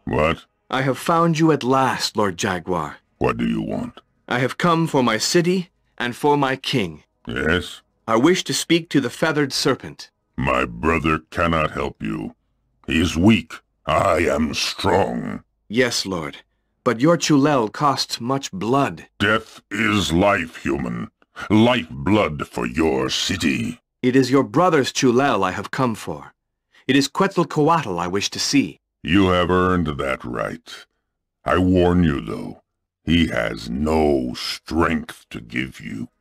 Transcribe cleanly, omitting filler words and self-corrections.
What? I have found you at last, Lord Jaguar. What do you want? I have come for my city and for my king. Yes? I wish to speak to the feathered serpent. My brother cannot help you. He is weak. I am strong. Yes, Lord, but your Chulel costs much blood. Death is life, human. Lifeblood for your city. It is your brother's Chulel I have come for. It is Quetzalcoatl I wish to see. You have earned that right. I warn you, though, he has no strength to give you.